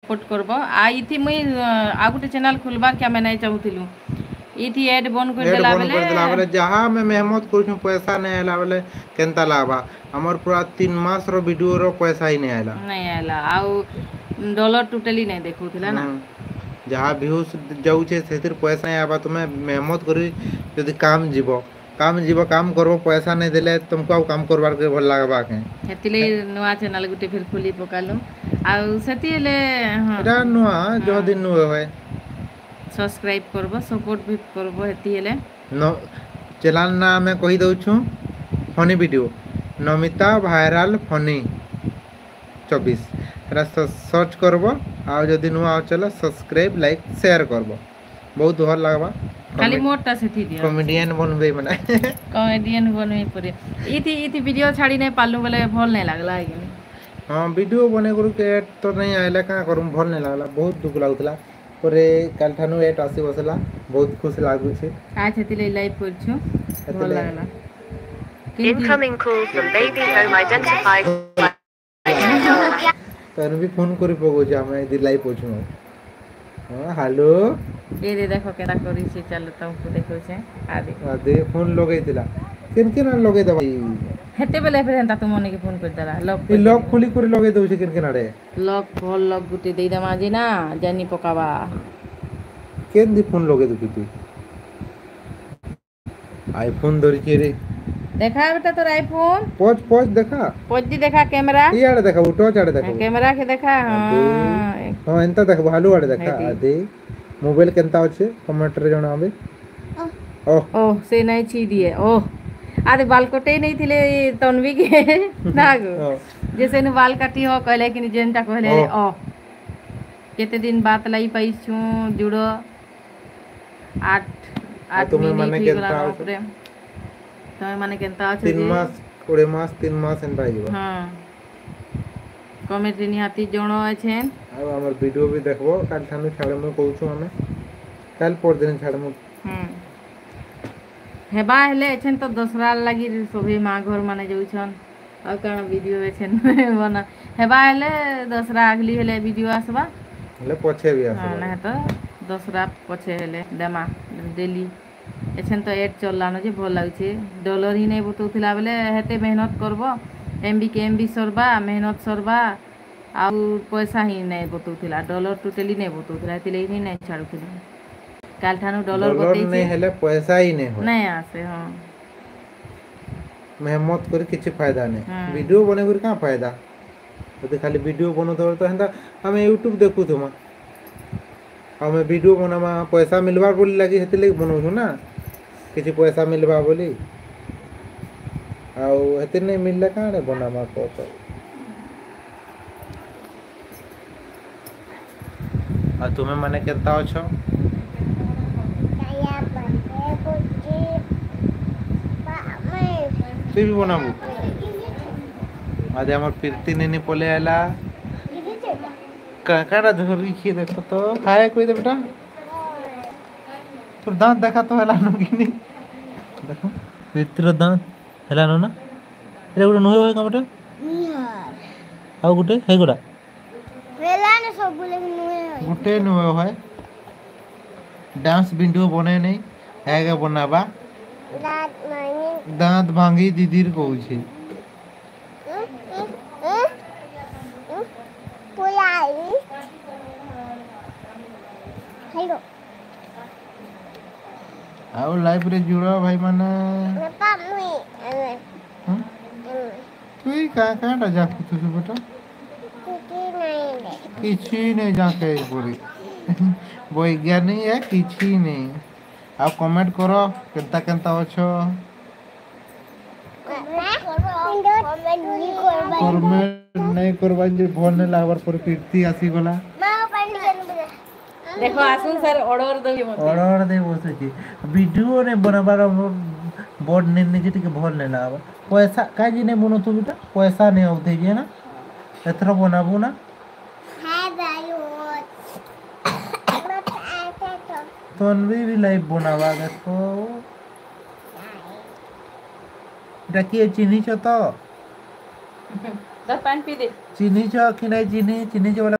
Support करबो आ इथि मुई आ गुटे channel खुलबा क्या मैं नहीं चाहूतिलु इथि ऐड बंद कर देला बेले जहाँ मैं मेहनत करू पैसा नहीं आला बेले केनता लाबा हमर पूरा 3 मास रो वीडियो रो पैसा ही नहीं आला आ डॉलर टोटली नहीं देखउथिला ना जहाँ व्यूज जाउछे सेतिर पैसा नहीं आबा तुमे मेहनत करी यदि काम जीवो काम करबो पैसा नहीं देले तुमको अब काम करबार के भल लागबा के हेतिले नवा चैनल गुटे फिर खुली पकालु आ सेतिले हां एटा नवा जो दिन नु होय सब्सक्राइब करबो सपोर्ट भी करबो हेतिले न चैनल ना मैं कहि दउ छु funny video Namita viral funny 24 era search करबो आ जदि नुआ चला सब्सक्राइब लाइक शेयर करबो बहुत भल लागबा खाली मोटा सेथि दियो कॉमेडियन बनबे मने कॉमेडियन बनबे परे इति वीडियो छाड़ी नहीं पालु बोले भल नहीं लागला है हां वीडियो बने करू के तो नहीं आइला का करू भल नहीं लागला बहुत दुख लागतला परे काल थानु एट आसी बसला बहुत खुश लागु छे आज हेतिले लाइव कर छु भल लागला Incoming call from baby home identified. तन भी फोन करी पगो जा मैं इधर लाइव पहुंचू हां हेलो ए रे देखो केटा करी छी चलो तुमको देखो छे आदे फोन लगैतिला केन केन लगै दबा हेते बेले फेर हंता तुम मने के फोन कर देला लॉक खोली कर लगै दउ छे केन केन रे लॉक भल लॉक गुटी देई दमा जी ना जानी पकावा केन दी फोन लगै दउ तू आईफोन दरी के रे देखा बेटा तोर आईफोन पोच देखा पोच दी देखा कैमरा ई आड़े देखा उठो चाड़े देखा कैमरा के देखा हां एंता देख भालू आड़े देखा आदे मोबाइल केनता अछि कमेंट रे जणाबे ओह से नहीं छी दिए ओह आदे बाल कटे नहीं थिले तन्वी के नागो जैसे ने बाल काटी हो कहले कि जेनटा कहले ओ केते दिन बात लाई पाई छु जुड़ो 8 तुम्हें माने केनता तमे माने केनता अछि 3 मास 20 मास 3 मास एंता आइबो हां कमेंट निहाती जणो अछेन आ हमर वीडियो भी देखबो काल थानु छाड़े म कहू छु हमें काल पर दिन छाड़े म हेबा हेले एछन तो दूसरा लागि सभी मां घर माने जाउ छन आ काना वीडियो एछन बना हेबा हेले दूसरा अगली हेले वीडियो आसबा हेले पछे भी आसबा ना तो दूसरा पछे हेले देमा डेली एछन तो एड चललानो जे भल लागै छै डॉलर ही नहीं बतौथिला बेले हेते मेहनत करबो एमबी के एमबी सरबा मेहनत सरबा आ पैसा ही नहीं बतौथिला डॉलर टोटली नहीं बतौथिला तिले ही नहीं छाड़ुथिला काल थानु डॉलर बतै छै नहीं हेले पैसा ही नहीं हो नहीं आसे हां मेहनत कर किछ फायदा नहीं वीडियो बने कर का फायदा तो खाली वीडियो बनो तो हंदा हमें YouTube देखु तुम हमें वीडियो बनावा पैसा मिलवा बोली लगी हेते लगी बनौ छु ना किछि पैसा मिलवा बोली आउ हेते नहीं मिलले काने बनावा को तो आ तुम्हें माने केता अछो तू भी बनाबू आज हमर प्रीति नेने पले आला काकाड़ा धरी खी देखो तो खाए कोई दे बेटा तो दांत देखा तो हला नो किनी देखो प्रीतिर दांत हला नो ना रे गुडा नो होय का बेटा निहार आ गुटे हे गुडा हला ने सब बोले नो होय गुटे नो होय डांस वीडियो बने नहीं आगे बनाबा दांत भांगी दीदीर कहू छी आओ लाइव रे जुड़ो भाई माने तू ही काटा जा तू बेटा किछि नहीं जाके पूरी वैज्ञानिक है किछि नहीं आप कमेंट करो केनता केनता अछो कमेंट नहीं करबा जे भल नहीं लागबार पर कीर्ति आसी गला देखो आसुन सर ऑर्डर दे मत ऑर्डर दे बसे छी वीडियो ने बनाबार बोर्ड ने जे के भल नहीं लागबा पैसा काई जे नहीं बनो तू बेटा पैसा नहीं होते जे ना एथरो बनाबू ना हां भाई तन्वी भी लाइव बनावा देखो डाकिए चिनी छ तो पानी पी दे चिनी छ कि नहीं चिनी छ वाला